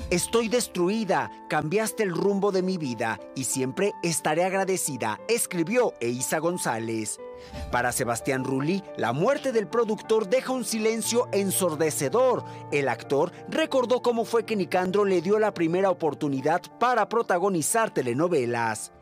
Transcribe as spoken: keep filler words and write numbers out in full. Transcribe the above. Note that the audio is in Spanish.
Estoy destruida, cambiaste el rumbo de mi vida y siempre estaré agradecida, escribió Eiza González. Para Sebastián Rulli, la muerte del productor deja un silencio ensordecedor. El actor recordó cómo fue que Nicandro le dio la primera oportunidad para protagonizar telenovelas.